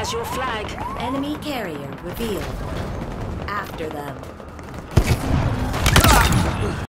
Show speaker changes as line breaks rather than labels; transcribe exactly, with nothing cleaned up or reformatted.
has your flag.
Enemy carrier revealed. After them.